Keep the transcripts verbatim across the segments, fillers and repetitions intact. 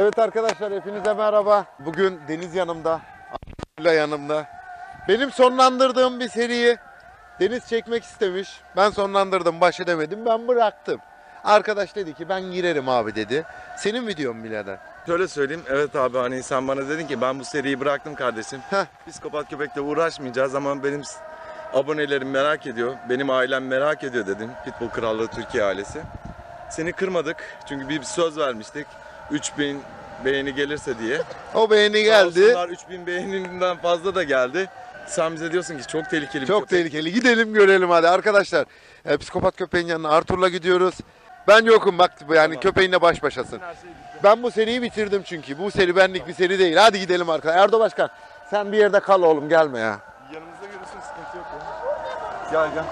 Evet arkadaşlar, hepinize merhaba. Bugün Deniz yanımda, Abdullah yanımda. Benim sonlandırdığım bir seriyi Deniz çekmek istemiş. Ben sonlandırdım, baş edemedim, ben bıraktım. Arkadaş dedi ki ben girerim abi dedi. Senin videon birader. Şöyle söyleyeyim, evet abi, hani sen bana dedin ki ben bu seriyi bıraktım kardeşim. Heh. Psikopat köpekle uğraşmayacağız ama benim abonelerim merak ediyor, benim ailem merak ediyor dedim. Pitbull Krallığı Türkiye ailesi. Seni kırmadık çünkü bir söz vermiştik. üç bin beğeni gelirse diye. O beğeni geldi. üç bin beğeninden fazla da geldi. Sen bize diyorsun ki çok tehlikeli bir Çok köpek. tehlikeli. Gidelim görelim hadi arkadaşlar. E, psikopat köpeğin yanına Arthur'la gidiyoruz. Ben yokum bak, yani tamam. Köpeğinle baş başasın. Ben bu seriyi bitirdim çünkü. Bu seri benlik tamam. Bir seri değil. Hadi gidelim arkadaşlar. Erdo Başkan, sen bir yerde kal oğlum, gelme ya. Yanımızda görürsün, sıkıntı yok ya. Gel gel.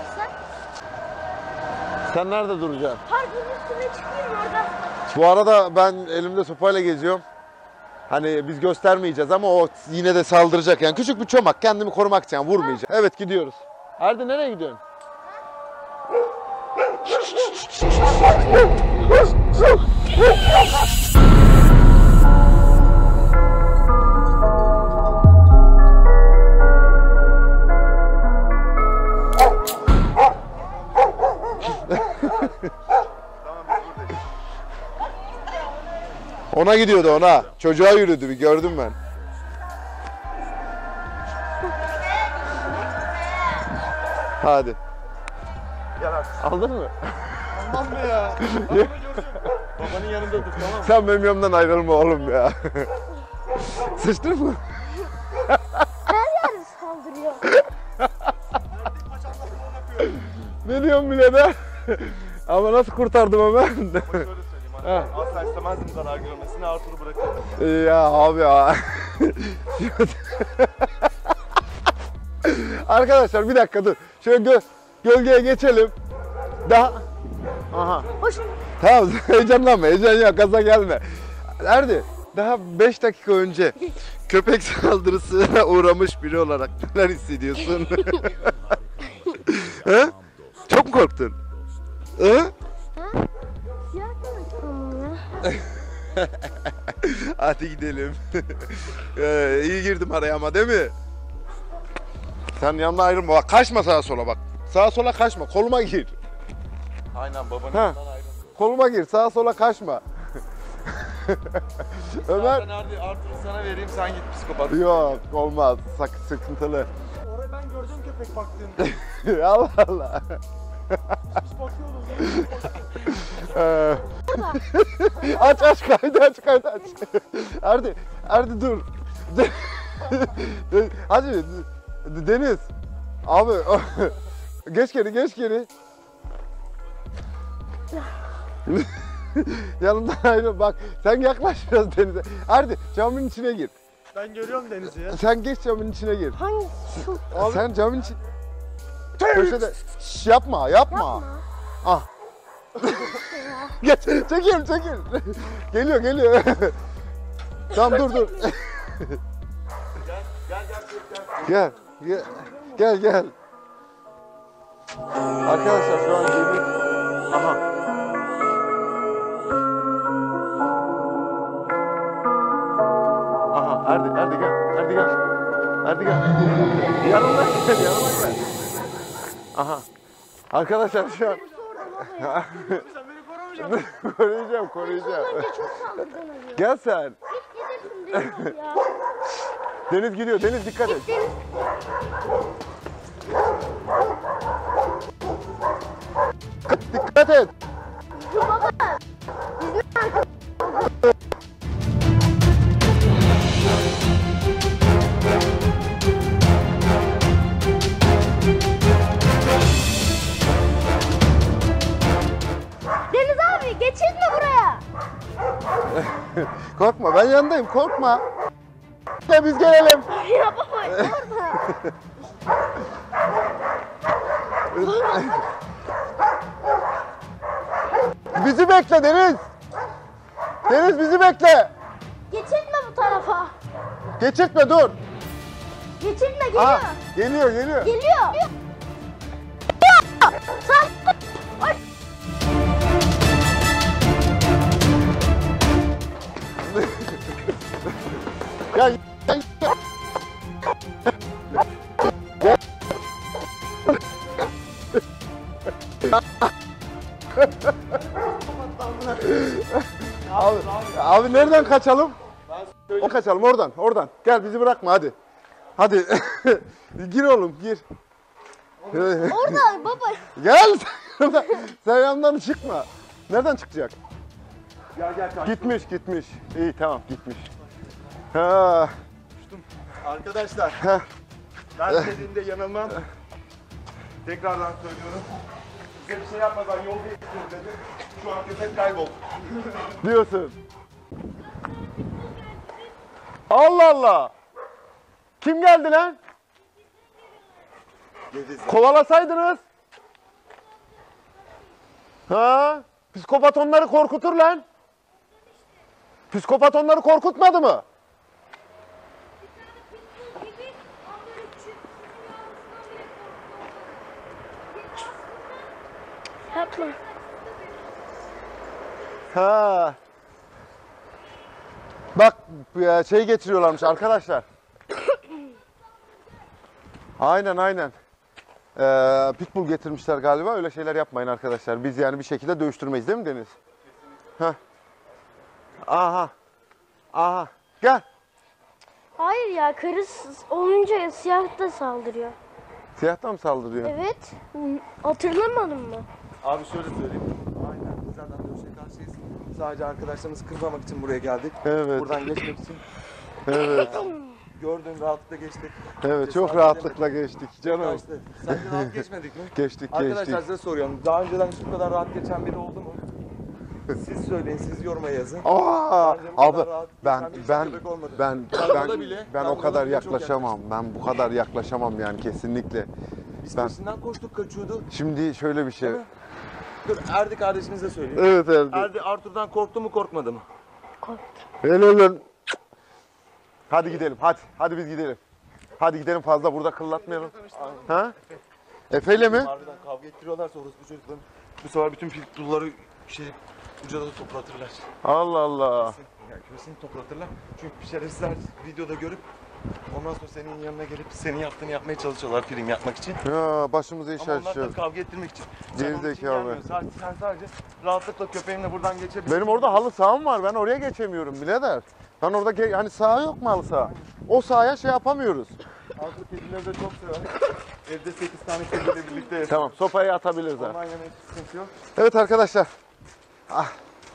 Sen nerede duracaksın? Harbinin üstüne çıkayım orada. Bu arada ben elimde sopayla geziyorum. Hani biz göstermeyeceğiz ama o yine de saldıracak. Yani küçük bir çomak, kendimi korumak için, yani vurmayacağım. Evet, gidiyoruz. Erdi, nereye gidiyorsun? Ona gidiyordu, ona. Çocuğa yürüdü, bir gördüm ben. Hadi. Aldın mı? Almam mı ya? Babanın yanında dur, tamam mı? Sen benim yanımdan ayrılma oğlum ya. Sıçtın mı? Her yer saldırıyor. Ne diyorsun birader? Ama nasıl kurtardım hemen? Şöyle söyleyeyim hani. Asla istemezdim zarar görmesini, Arthur'u bırakırdım. Ya abi ya. Arkadaşlar bir dakika dur. Şöyle gö gölgeye geçelim. Daha... Aha. Hoşum. Tamam, heyecanlanma, heyecan yok, gaza gelme. Erdi, daha beş dakika önce köpek saldırısına uğramış biri olarak neler hissediyorsun? He? Çok mu korktun? He? Ha? Siyah köpek ya. Hadi gidelim. ee, iyi girdim araya ama, değil mi? Sen yanına ayrılma, bak kaçma sağa sola bak. Sağa sola kaçma, koluma gir. Aynen, babanın Ha. yanından ayrılmıyor. Koluma gir, sağa sola kaçma. Ömer. Ben Arthur'u sana vereyim, sen git psikopat. Yok, olmaz, sak sıkıntılı. Oraya ben gördüm köpek baktığında. Allah Allah. Biz bakıyoruz. Ee, aç aç kaydı, aç kaydı aç. Erdi, Erdi dur. Hadi Deniz. Abi geç geri, geç geri. Yanımdan ayrıl, bak sen yaklaş biraz denize. Erdi, camın içine gir. Ben görüyorum denizi ya. Sen geç camın içine gir. Hangi şu? Abi, sen camın içine... Köşede... Şş, yapma, yapma. Yapma. Ah. Geç, çekil, çekil. Geliyor, geliyor. Tamam, dur, dur. Gel, gel, gel, Gel, gel, gel, gel. Arkadaşlar şu an gemi... Aha. Aha, Erdi, Erdi gel, Erdi gel. Erdi gel. Yanımda gel, yanıma gel. Aha. Arkadaşlar şu an... Sen beni koruyamayacaksın. koruyacağım, koruyacağım. Bence çok saldırgan oluyor. Gel sen. Git gidersin Deniz ya. Deniz gidiyor, Deniz dikkat et. Deniz. Dikkat et. Baba. Deniz abi geçirme buraya. Korkma, ben yanındayım, korkma. Ya biz gelelim. Ya baba orada. Bizi bekle Deniz. Deniz bizi bekle. Geçirme bu tarafa. Geçirtme, dur. Geçirme geliyor. Aha, geliyor, geliyor. Geliyor. Sen... Ay. Ya sen... abi, abi nereden kaçalım? O kaçalım oradan, oradan. Gel bizi bırakma hadi. Hadi. Gir oğlum, gir. Orada baba. Gel. Sen yandan çıkma. Nereden çıkacak? Gel gel kaç. Gitmiş, gitmiş. İyi tamam, gitmiş. Ha. Arkadaşlar Heh. ben dediğimde yanılmam. Tekrardan söylüyorum. Size bir şey yapmadan yol değiştirin dedim. Şu an köpek kayboldu. Diyorsun. Allah Allah. Kim geldi lan? Gediz. Kovalasaydınız. Ha? Psikopat onları korkutur lan. Psikopat onları korkutmadı mı? Yapma. Ha. Bak ya, şey getiriyorlarmış arkadaşlar. Aynen aynen. Ee, pitbull getirmişler galiba. Öyle şeyler yapmayın arkadaşlar. Biz yani bir şekilde dövüştürmeyiz değil mi Deniz? Heh. Aha. Aha. Gel. Hayır ya karı s- olunca siyah da saldırıyor. Siyahtan mı saldırıyor? Evet. Hı, hatırlamadın mı? Abi şöyle söyleyeyim. Aynen biz zaten dövüşe karşıyız. Sadece arkadaşlarımızı kırmamak için buraya geldik. Evet. Buradan geçmek için. Evet. Gördüğün rahatlıkla geçtik. Evet çok Cesaret rahatlıkla geçtik Ya canım. işte, sence rahat geçmedik mi? Geçtik Arkadaşlar geçtik. size soruyorum. Daha önceden şu kadar rahat geçen biri oldu mu? Siz söyleyin, siz yoruma yazın. Aa, Bence bu kadar abi rahat ben geçen bir ben köpek olmadı. ben Kargoda ben bile- ben o kargoda kadar bile çok yaklaşamam. Ben bu kadar yaklaşamam yani kesinlikle. Biz ben- peşinden koştuk, kaçıyordu. Şimdi şöyle bir şey. Değil mi? Dur Erdi kardeşinize söyleyeyim. Evet evet. Erdi Arthur'dan korktu mu korkmadı mı? Helal lan. Hadi gidelim. Hadi. Hadi biz gidelim. Hadi gidelim fazla burada kıllatmayalım. Ha? Efe'yle mi? Harbiden kavga ettiriyorlarsa orası bu çocukların. Bu sefer bütün pitbullları şey ucada da toplatırlar. Allah Allah. Yani küresini toplatırlar. Çünkü şerefsizler videoda görüp ondan sonra senin yanına gelip senin yaptığını yapmaya çalışıyorlar film yapmak için. Ya başımıza iş Ama onlar da açacağız. kavga ettirmek için. Sen Geri onun için zekalı. gelmiyorsun. Sadece, sen sadece rahatlıkla köpeğinle buradan geçebilirsin. Benim orada halı saham var. Ben oraya geçemiyorum birader. Ben orada ge- hani saha yok mu halı saha? O sahaya şey yapamıyoruz. Arthur kedileri de çok sever. Evde sekiz tane kediyle birlikte yaşıyor. Tamam, sopayı atabiliriz ha. Ondan yana hiç sıkıntı yok. Evet arkadaşlar. Ah.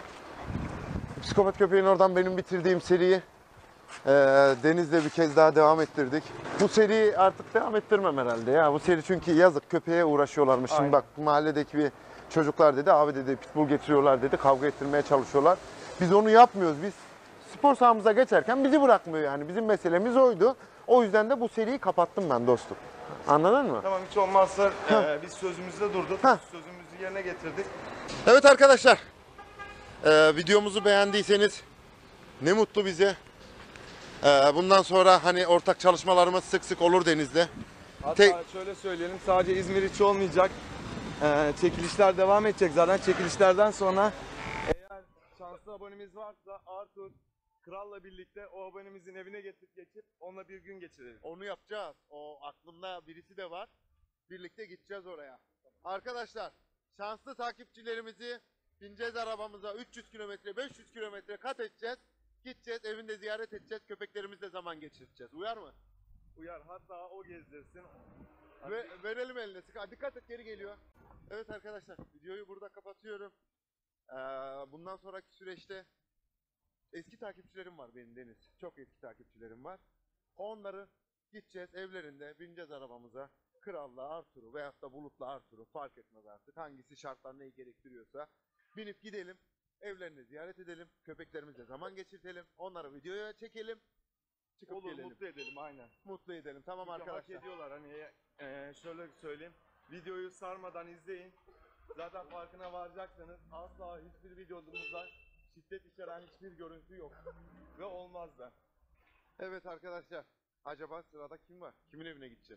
Psikopat köpeğin oradan benim bitirdiğim seriyi eee Deniz'le bir kez daha devam ettirdik. Bu seriyi artık devam ettirmem herhalde ya. Bu seri çünkü yazık köpeğe uğraşıyorlarmış. Şimdi Aynen. bak mahalledeki bir çocuklar dedi abi dedi pitbull getiriyorlar dedi kavga ettirmeye çalışıyorlar. Biz onu yapmıyoruz. Biz spor sahamıza geçerken bizi bırakmıyor yani. Bizim meselemiz oydu. O yüzden de bu seriyi kapattım ben dostum. Anladın mı? Tamam hiç olmazsa eee, biz sözümüzde durduk. Heh. Sözümüzü yerine getirdik. Evet arkadaşlar. Ee, videomuzu beğendiyseniz ne mutlu bize. Ee, bundan sonra hani ortak çalışmalarımız sık sık olur Deniz'de. Hatta Tek- şöyle söyleyelim sadece İzmir içi olmayacak. Eee, çekilişler devam edecek zaten. Çekilişlerden sonra eğer şanslı abonemiz varsa Arthur Kral'la birlikte o abonemizin evine getirip geçip onunla bir gün geçirelim. Onu yapacağız. O aklımda birisi de var. Birlikte gideceğiz oraya. Arkadaşlar şanslı takipçilerimizi bineceğiz arabamıza üç yüz kilometre beş yüz kilometre kat edeceğiz. Gideceğiz evinde ziyaret edeceğiz. Köpeklerimizle zaman geçireceğiz. Uyar mı? Uyar hatta o gezdirsin. Ve verelim eline. Sık- Dikkat et geri geliyor. Evet arkadaşlar videoyu burada kapatıyorum. Ee, bundan sonraki süreçte eski takipçilerim var benim Deniz. Çok eski takipçilerim var. Onları gideceğiz evlerinde bineceğiz arabamıza. Kral'la Arthur'u veyahut da Bulut'la Arthur'u fark etmez artık. Hangisi şartlar neyi gerektiriyorsa. Binip gidelim. Evlerini ziyaret edelim. Köpeklerimizle zaman geçirtelim. Onları videoya çekelim. Çıkıp Olur gelelim. mutlu edelim aynen. Mutlu edelim. Tamam Çünkü hak arkadaşlar. ediyorlar hani eee, şöyle söyleyeyim. Videoyu sarmadan izleyin. Zaten farkına varacaksınız. Asla hiçbir videomuzda şiddet içeren hiçbir görüntü yok. Ve olmaz da. Evet arkadaşlar. Acaba sırada kim var? Kimin evine gideceğiz?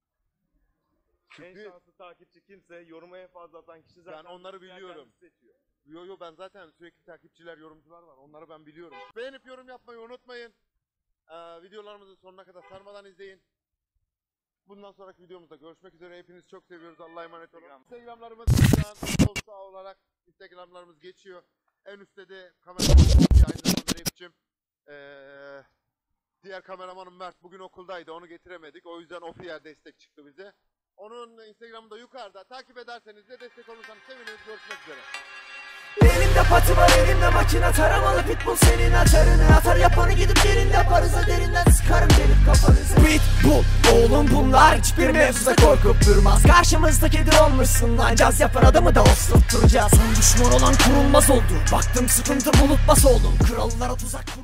En Çünkü şanslı takipçi kimse, yoruma en fazla atan kişi zaten. ben onları bizden biliyorum. kendisi seçiyor. Yo yo ben zaten sürekli takipçiler, yorumcular var. Onları ben biliyorum. Beğenip yorum yapmayı unutmayın. Ee, videolarımızı sonuna kadar sarmadan izleyin. Bundan sonraki videomuzda görüşmek üzere. Hepinizi çok seviyoruz. Allah'a emanet olun. Instagramlarımız şu an sol sağ olarak Instagramlarımız geçiyor. En üstte de kameramanım Sofi, aynı zamanda rapçim. Ee, diğer kameramanım Mert bugün okuldaydı. Onu getiremedik. O yüzden Ofi'ye destek çıktı bize. Onun Instagram'ı da yukarıda. Takip ederseniz de destek olursanız seviniriz. Görüşmek üzere. Elimde pati var, elimde makine, taramalı pitbull senin atarını atar, yapanı gidip yerinde yaparız da derinden sıkarım gelip kafanızı. Pitbull oğlum bunlar hiçbir mevzuda korkup durmaz, karşımızda kedi olmuşsun lan, caz yapan adamı da osturtturacağız. Son düşman olan kurulmaz oldu, baktım sıkıntı bulutmaz oldum, krallara tuzak kur